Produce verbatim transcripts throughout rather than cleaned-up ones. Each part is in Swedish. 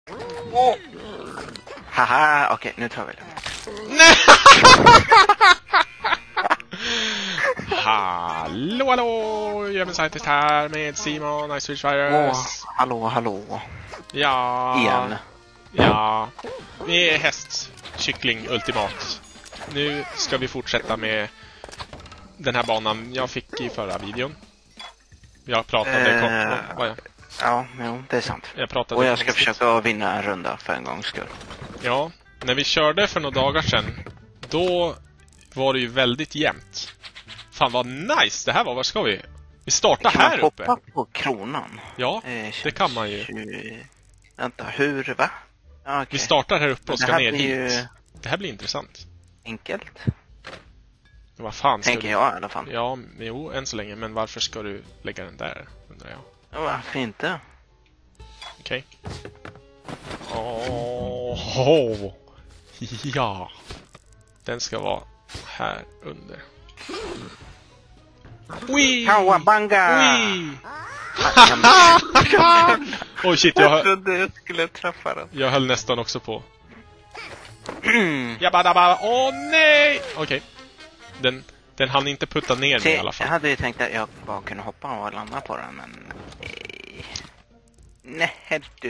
Oh. Haha, okej, nu tar vi det. Nej! Hallå, hallå! Jag är Scientist här med Simon, Ice Witch Virus. Åh, hallå, hallå. Ja. Igen. Ja. Vi är häst, kyckling, ultimat. Nu ska vi fortsätta med den här banan jag fick i förra videon. Jag pratade Eh, kort. Vad jag? Ja, jo, det är sant. Jag pratade Och jag ska konstigt. försöka vinna en runda för en gångs skull. Ja, när vi körde för några dagar sedan, då var det ju väldigt jämnt. Fan vad nice det här var, var ska vi? Vi startar kan här man uppe. hoppa på kronan? Ja, Eh, det kan man ju. Hur... Vänta, hur, va? Ah, okay. Vi startar här uppe och Det ska här ner blir hit. ju Det här blir intressant. enkelt, Vad fan ska tänker du... jag i alla fall. Ja, men jo, än så länge. Men varför ska du lägga den där, undrar jag. Ja, varför inte? Okej. Åh, oh, ja. Den ska vara här under. Wee! Kawabanga! Wee! Jag Oj shit, jag, hö- trodde jag skulle träffa den. jag höll nästan också på. Jabba åh nej! Okej. Den, den hann inte putta ner mig i alla Jag fall. hade ju tänkt att jag bara kunde hoppa och landa på den, men... eh, Nej, du.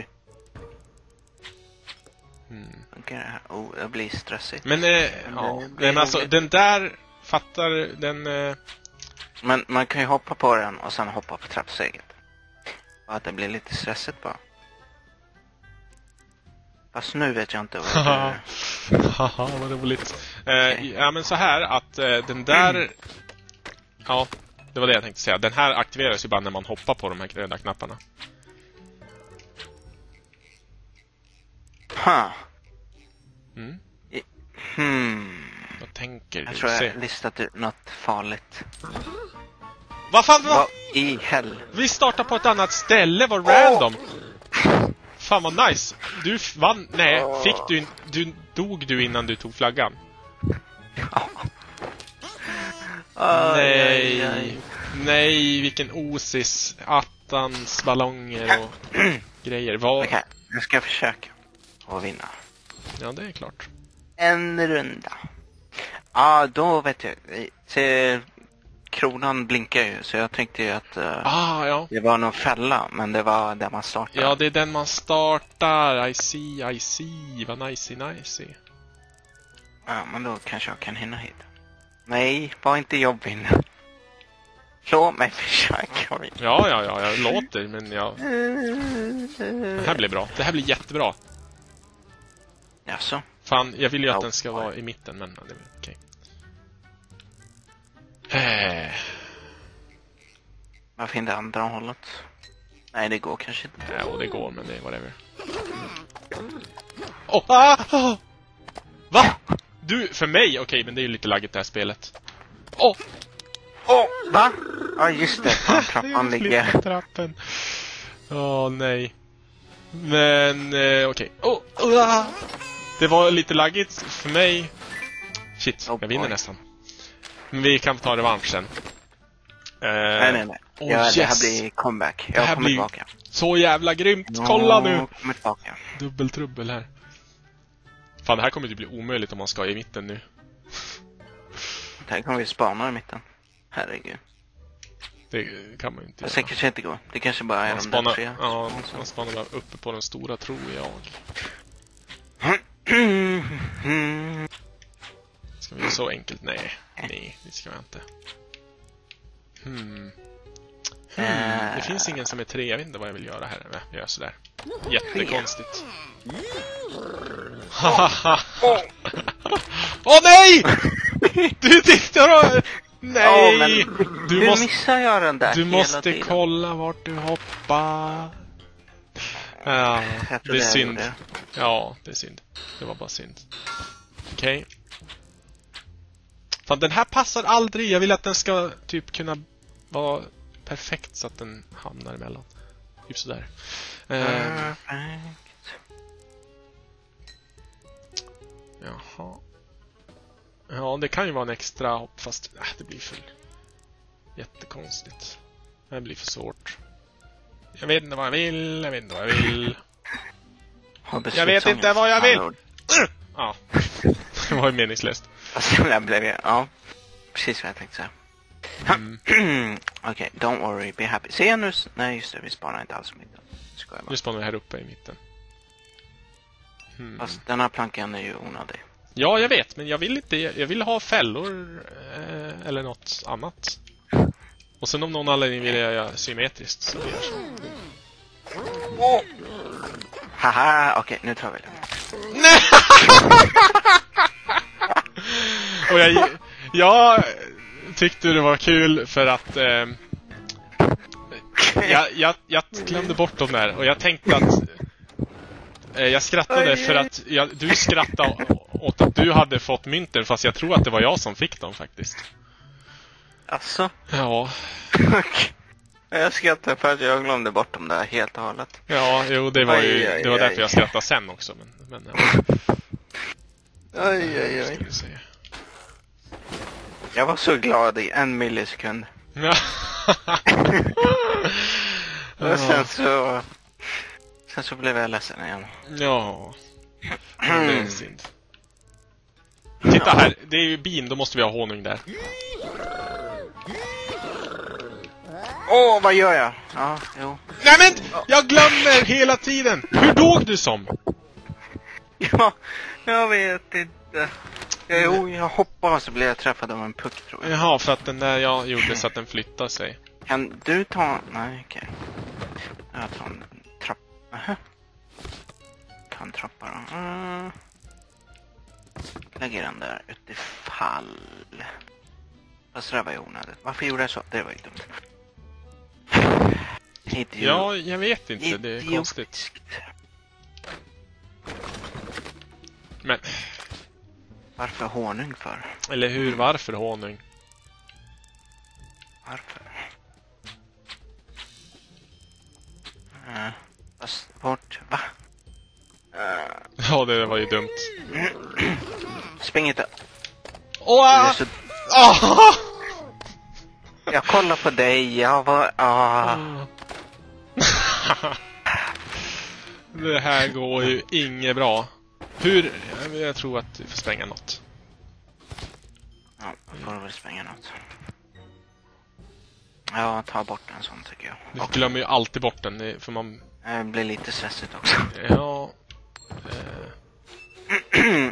Mm. Okej, det här. Oh, det blir stressigt. Men, eh, ja. det blir Men alltså, roligt. den där fattar den... Eh, Men man kan ju hoppa på den och sen hoppa på trappsteget. Och att det blir lite stressigt bara. Fast nu vet jag inte vad det Haha, vad roligt. Eh, ja, men så här att eh, den där... Ja, det var det jag tänkte säga. Den här aktiveras ju bara när man hoppar på de här röda knapparna. Ha. Mm. Hmm. Vad tänker du? Jag tror Se. jag listat ut något farligt. Vad fan, vad? Vad i hell? Vi startar på ett annat ställe, vad random. Fan vad nice. Du f- vann, nej, fick du, in- du dog du innan du tog flaggan? Nej, Aj, aj, aj. nej, vilken osis. Attans ballonger och grejer. Vad? Okej, jag ska försöka att vinna. Ja, det är klart. En runda. Ja, då vet jag. Se, kronan blinkar ju, så jag tänkte ju att uh, Ah, ja. det var någon fälla, men det var där man startade. Ja, det är den man startar. I see, I see. Vad nice, nice. Ja, men då kanske jag kan hinna hit. Nej, var inte jobbig nu. Slå mig, försök. Ja, ja, ja, jag låter, men jag... Det här blir bra. Det här blir jättebra. Jaså? Fan, jag vill ju att Ja, den ska oj. vara i mitten, men det är okej. Eh, Varför inte andra hållet? Nej, det går kanske inte. ja, och det går, men det är whatever. Oh, ah, ah. Va? Du, för mig, okej, men det är ju lite laggigt det här spelet. Åh! Oh, Åh, oh, va? Ja, just det. Fan, trappan ligger. trappen. Åh, nej. Men, eh, okej. Oh, ah. Det var lite laggigt för mig. Shit, Oh, jag vinner boy. nästan. Men vi kan ta revansch sen. Eh, Nej, nej, nej. Oh, ja, yes. Det här blir comeback. Jag Det här kommer blir- tillbaka. Så jävla grymt. Kolla nu. Jag kommer tillbaka. Dubbeltrubbel här. Fan, det här kommer ju bli omöjligt om man ska i mitten nu. Det här kommer vi spana i mitten. Herregud. Det kan man ju inte Det göra. säkert inte gå. Det kanske bara är Man de där spanar, tre. ja, man spanar bara uppe på den stora, tror jag. Ska vi göra så enkelt? Nej, nej, det ska vi inte. Hmm. Hmm. Det finns ingen som är tre, jag vet inte vad jag vill göra här. Nej, jag gör sådär. Jättekonstigt. Åh oh, nej! Du tittar och... Nej! Ja, men du hur måste, missar jag den där du hela måste tiden? kolla vart du hoppar. Ja, Jag tror det är jag synd. gjorde. Ja, det är synd. Det var bara synd. Okej. Okay. Fan, den här passar aldrig. Jag vill att den ska typ kunna vara perfekt så att den hamnar emellan. Typ sådär. Eh, Perfekt. jaha. Ja, det kan ju vara en extra hopp, fast äh, det blir för jättekonstigt. Det blir för svårt. Jag vet inte vad jag vill, jag vet inte vad jag vill. Jag vet inte vad jag vill. Ja, det var ju meningslöst. Alltså, jag blev, ja, precis vad jag tänkte säga. Mm. Okej, okay, don't worry, be happy. Se nu, nej just det, vi sparar inte alls mitten. Ska jag bara. Nu sparar vi här uppe i mitten. Hmm. Fast den här plankan är ju onödig. Ja, jag vet, men jag vill inte, jag vill ha fällor eh, eller något annat. Och sen om någon anledning vill jag göra symmetriskt så gör så. Oh. Haha, okej, okay, nu tar vi det. Nej! Och jag, jag tyckte det var kul för att eh, jag, jag, jag glömde bort dem där och jag tänkte att eh, jag skrattade för att jag, du skrattade åt att du hade fått mynten fast jag tror att det var jag som fick dem faktiskt. Asså? Ja. Jag skrattade för att jag glömde bort dem där helt och hållet. Ja, jo, det var ju aj, aj, det var därför jag skrattade sen också. Men, men, ja. Aj, aj, aj. Jag var så glad i en millisekund. Ja. Och sen så... Sen så blev jag ledsen igen. Ja. Det är synd. Titta här, det är ju bin, då måste vi ha honung där. Åh, oh, vad gör jag? Ja, jo. Nej men, jag glömmer hela tiden. Hur dog du som? Ja, jag vet inte. Jo, jag hoppar och så blir jag träffad av en puck, tror jag. Jaha, för att den där jag gjorde så att den flyttade sig. Kan du ta... Nej, okej. Okay. Jag tar en trapp... Aha. Ta en trappa då. Uh. Lägger den där utifall. Fast det var ju onödigt. Varför gjorde jag så? Det var ju dumt. Idiot. Ja, jag vet inte. Idiot. Det är konstigt. Men... Varför honung för? Eller hur? Varför honung? Varför? Uh, fast bort. Va? Uh. Ja, det var ju dumt. Spring inte. Åh! Så... Oh! Jag kollar på dig. Jag var... Oh. Det här går ju inget bra. Hur? Jag tror att vi får spränga något. Ja, då får du väl spränga något. Ja, ta bort en sån tycker jag. Du glömmer ju alltid bort den, för man... Det blir lite stressigt också. Ja. Eh.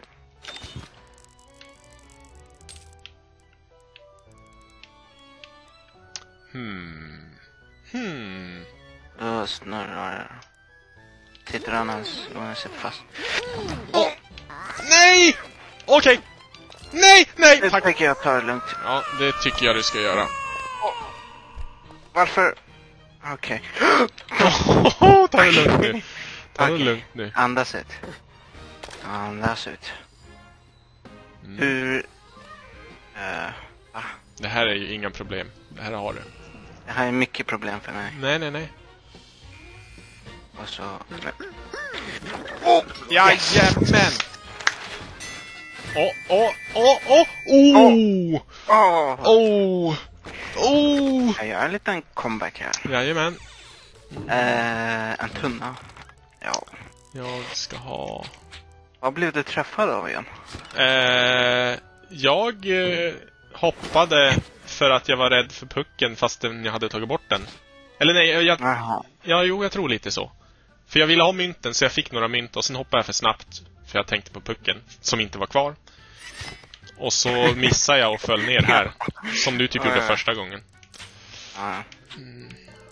Hmm. Hmm. Då snurrar. Sitter han ens och han ser fast. Oh. Nej! Okej. Okay. Nej, nej. Det tack. tycker jag tar det lugnt. Ja, det tycker jag du ska göra. Oh. Varför? Okej. Okay. Ta det lugnt nu. Ta okay. det lugnt nu. Andas ut. Andas ut. Mm. Hur... Uh, va? Det här är ju inga problem. Det här har du. Det här är mycket problem för mig. Nej, nej, nej. Och så... Oh, jajamän! Åh, åh, åh, åh, åh! Åh! Åh! Åh! Jag gör en liten comeback här. Jajamän. Eh, en tunna. Ja. Jag ska ha... Vad blev du träffad av igen? Eh, jag eh, hoppade för att jag var rädd för pucken fastän jag hade tagit bort den. Eller nej, jag... Jaha. Ja, jo, jag tror lite så. För jag ville ha mynten så jag fick några mynt och sen hoppade jag för snabbt för jag tänkte på pucken som inte var kvar. Och så missade jag och föll ner här som du typ gjorde första gången. Mm.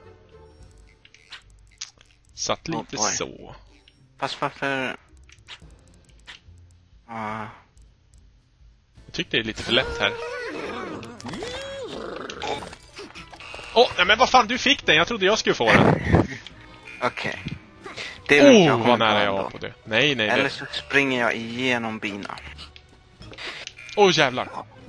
Satt lite oh, så. Fast varför... Uh. Jag tyckte det är lite för lätt här. Åh, oh, nej men vad fan, du fick den. Jag trodde jag skulle få den. Okej. Okay. Åh, oh, vad nära jag var på det. Nej, nej. Eller det... så springer jag igenom bina. Åh, oh, jävlar.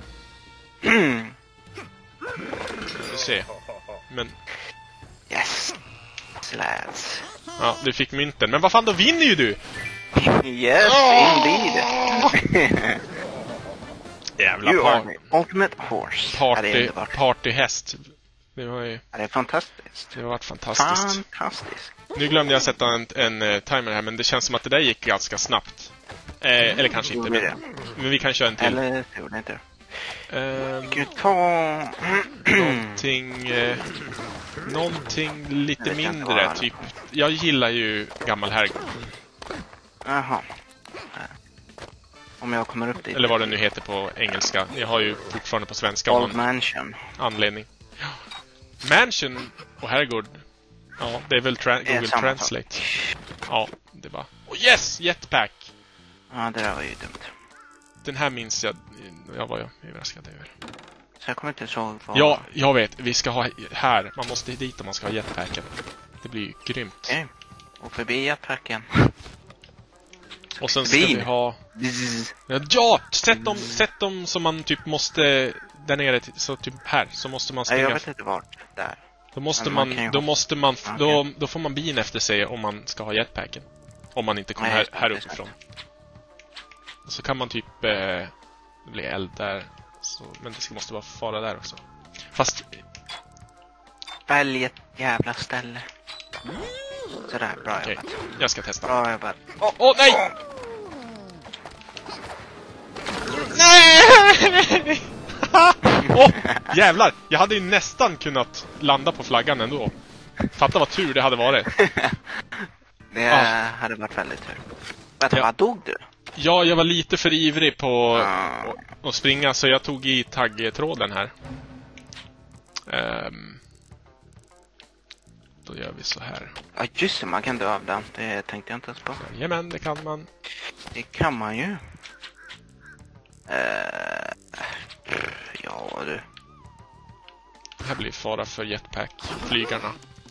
Vi se. Men... Yes. Slads. Ja, du fick mynten. Men vad fan, då vinner ju du! Yes, oh! Indeed. Jävla you par... are the ultimate horse. Party, partyhäst. Det var ju... Ja, det är fantastiskt. Det har varit fantastiskt. Fantastiskt. Nu glömde jag sätta en, en uh, timer här, men det känns som att det där gick ganska snabbt. Eh, eller kanske inte, men, men vi kan köra en till. Eller tror det inte. Um, Ska vi ta... någonting... Eh, någonting lite mindre, typ... Jag gillar ju gammal herrgård. Jaha. Om jag kommer upp dit. Eller vad det nu heter på engelska. Jag har ju fortfarande på svenska. Old Mansion. Anledning. Ja. Mansion och herrgård. Ja, det är väl tra- Google Translate. Sak. Ja, det var... Oh yes! Jetpack! Ja, det där var ju dumt. Den här minns jag... Jag var ju överraskad över. Så jag kommer inte ihåg vad... Ja, jag vet. Vi ska ha här. Man måste dit om man ska ha jetpacken. Det blir ju grymt. Okej. Okay. Och förbi jetpacken. Och sen ska vi ha... Ja! Sätt dem, sätt dem som man typ måste... Där nere, så typ här. Så måste man springa... Jag vet inte vart. Där. Då måste man... man då måste man... Okay. Då, då får man bin efter sig om man ska ha jetpacken. Om man inte kommer Nej, här, här uppifrån. Och så kan man typ... Eh, det blir eld där. Så, men det måste vara fara där också. Fast... Välj ett jävla ställe. Sådär, bra okay. jobbat. Jag ska testa. Bra jobbat. Åh, oh, oh, nej! Nej! Åh, oh, jävlar! Jag hade ju nästan kunnat landa på flaggan ändå. Fatta vad tur det hade varit. Det ah. hade varit väldigt tur. Vänta, ja. Vad dog du? Ja, jag var lite för ivrig på ah. att springa, så jag tog i taggtråden här. Um, då gör vi så här. Ja, just det, man kan dö av den. Det tänkte jag inte ens på. Jajamän, det kan man. Det kan man ju. Uh, ja, du. Det här blir fara för jetpack-flygarna.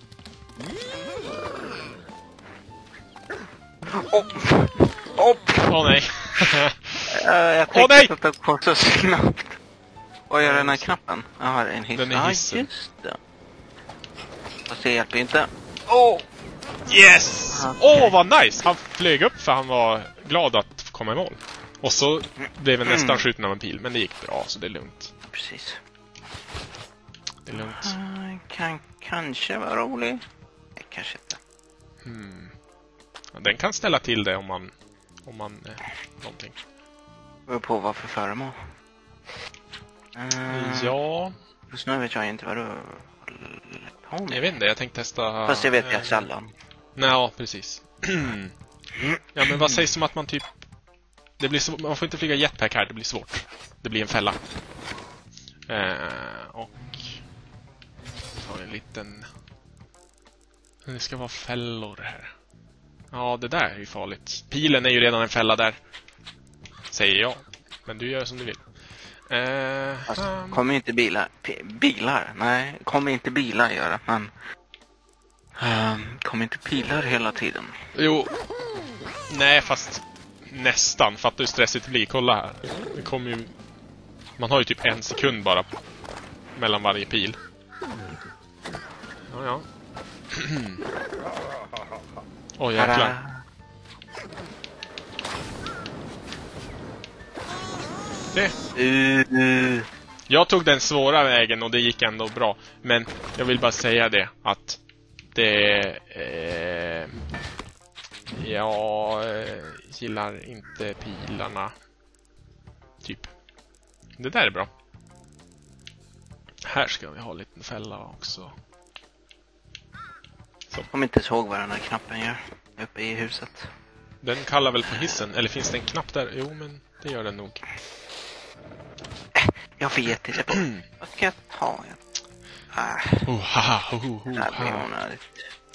Åh, oh. oh, nej. uh, jag tänkte oh, nej. att det går så snabbt. Vad gör den här knappen? Jag har en hiss. Den är hissen. Ah, just det. Fast det hjälper inte. Åh! Oh. Yes! Åh, okay. oh, vad nice! Han flög upp för han var glad att komma i mål. Och så blev vi nästan skjuten av en pil. Men det gick bra, så det är lugnt. Precis. Det är lugnt. Uh, kan kanske vara rolig. Nej, kanske inte. Hmm. Den kan ställa till det om man... Om man... Eh, någonting. Beror på vad för föremål. Uh, ja... Just nu vet jag inte vad du... Jag vet inte, jag tänkte testa... Fast det vet jag äh, sällan. Nej, ja, precis. Ja, men vad sägs om att man typ... Det blir så... Man får inte flyga jetpack här, det blir svårt. Det blir en fälla. Uh, och... Ta en liten... Det ska vara fällor här. Ja, det där är ju farligt. Pilen är ju redan en fälla där. Säger jag. Men du gör som du vill. Uh, alltså, um... kommer inte bilar... P- bilar? Nej, kommer inte bilar göra. Men... Um, kommer inte pilar hela tiden? Jo. Nej, fast... Nästan. Fattar hur stressigt det blir. Kolla här. Det kommer ju... Man har ju typ en sekund bara. Mellan varje pil. Ja, ja. Åh, oh, jäklar. Det. Uh. Jag tog den svåra vägen och det gick ändå bra. Men jag vill bara säga det att det... Eh, jag eh, gillar inte pilarna. Typ. Det där är bra. Här ska vi ha en liten fälla också. Så. Om inte såg vad den här knappen gör uppe i huset. Den kallar väl på hissen? Eller finns det en knapp där? Jo, men det gör den nog. Jag vet inte. Vad ska jag ta? Äh. Oh, haha, oh, oh, det här blir onödigt.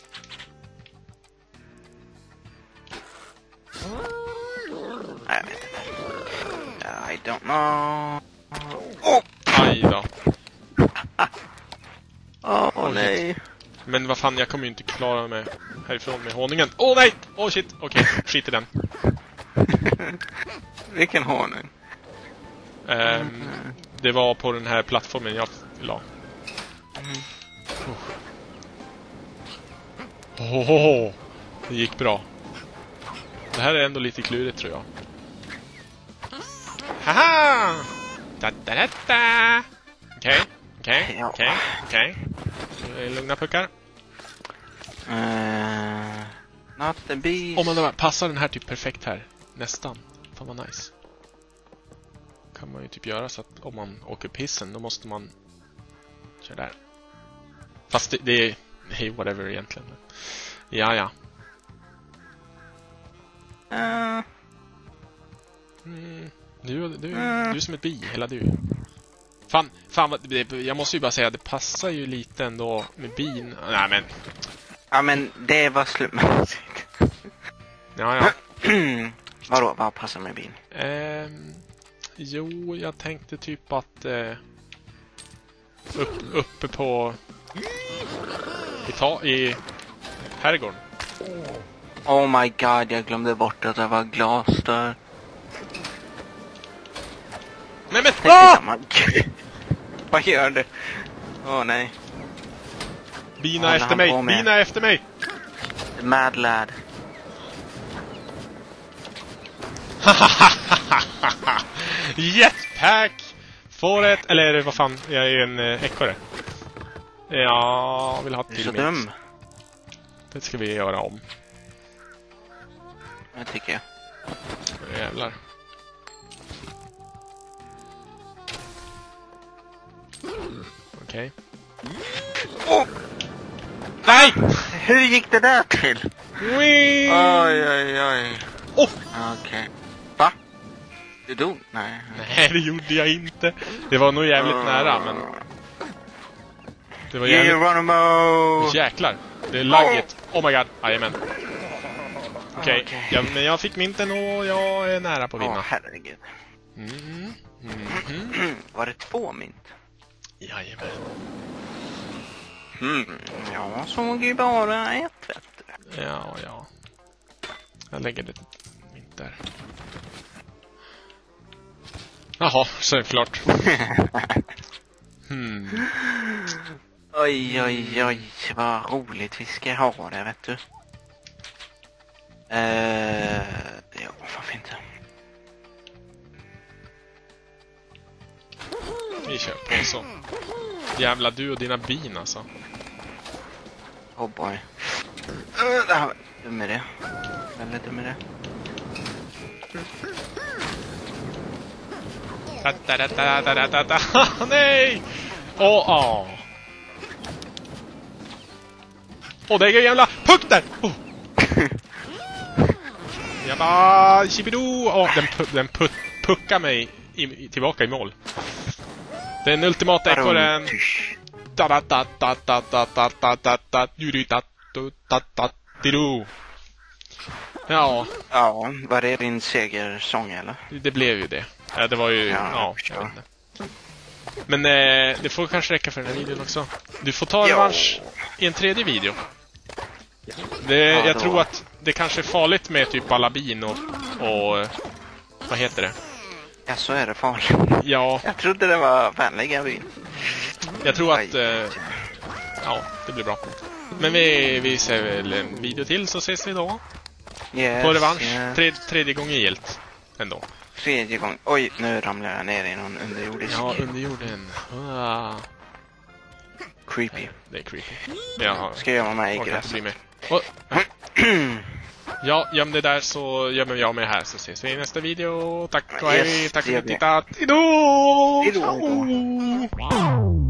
Nej, jag vet inte. I don't know. Oh! Aj då. Åh, oh, nej. Men vad fan, jag kommer ju inte klara mig härifrån med honungen. Åh, oh, nej! Åh, oh, shit. Okej, okay, skit i den. Vilken honung? Um, mm. Det var på den här plattformen jag la. Mm. Oh. Oh, det gick bra. Det här är ändå lite klurigt, tror jag. Haha! Da, da, da, da. Okej, okej, okej, okej. Lugna puckar. Uh... Not the beast. Om man då passar den här typ perfekt här. Nästan. Fan vad nice. Kan man ju typ göra så att om man åker pissen då måste man köra där. Fast det, det är hey, whatever egentligen. Ja, ja. Uh. Mm, du, du, uh. du är som ett bi, hela du. Fan, fan vad, det, jag måste ju bara säga det passar ju lite ändå med bin. Nej men. Ja men det var slumpmässigt. Ja, ja. Vadå, vad passar med bin? Eh, jo, jag tänkte typ att eh, upp, uppe på i, ta, i herrgården. Oh my god, jag glömde bort att det var glas där. Nej men, ah! Vad gör du? Åh oh, nej. Bina efter mig, bina efter mig. The mad lad. Jetpack! Får ett, eller vad fan, jag är en eh, ekorre. Ja, vill ha till. Så dum. Det ska vi göra om. Det tycker jag. Jävlar. Okej. Okay. Oh! Nej! Hur gick det där till? Wee! Oj, oj, oj. Oh! Okej. Okay. Va? Du dog? Nej. Nej, det gjorde jag inte. Det var nog jävligt uh... nära, men... Det var jävligt... Geronimo! Jäklar. Det är lagget. Oh my god. Jajamän. Okej. Okay. Okay. Ja, men jag fick mynten och jag är nära på att vinna. Åh, oh, herregud. Mm. Mm. Mm. Var det två mynt? Jajamän. Mm. Jag såg ju bara ett, vet du. Ja, ja. Jag lägger det mynt där. Jaha, självklart. hmm. Oj, oj, oj. Vad roligt vi ska ha det, vet du. Uh, ja, varför inte? Vi kör på så. Jävla du och dina bin alltså. Oh boy. Uh, det här var dum med det. Väldigt dum med det. Da, da, da, da, da, da, da. Nej! Åh, åh. Åh, det är en jävla puck där! Oh. Jag bara... Chibidoo! Åh, den, pu den pu puckar mig i, tillbaka i mål. Den ultimata ekorren. Da da da da da da da da da da da da da da. Ja. Ja, var det din segersång eller? Det blev ju det. Ja, det var ju... Ja, ja jag vet inte. Men eh, det får kanske räcka för den här videon också. Du får ta revansch i en tredje video. Det, ja, jag tror att det kanske är farligt med typ alla bin och, och... Vad heter det? Ja, så är det farligt. Ja. Jag trodde det var vänliga bin. Jag tror att... Eh, ja, det blir bra. Men vi, vi ser väl en video till så ses vi då. Yes, på revansch. yes. Tre, tredje gången gilt. Ändå. Tredje gången. Oj, nu ramlar jag ner i någon underjordisk. Ja, underjorden. Ah. Creepy. Nej, det är creepy. Jaha. Ska jag vara med i gräs? Oh. Ja, göm det där så gömmer jag med här så ses vi i nästa video. Tack och hej, yes, tack för att ni tittat. Hejdå! Hejdå!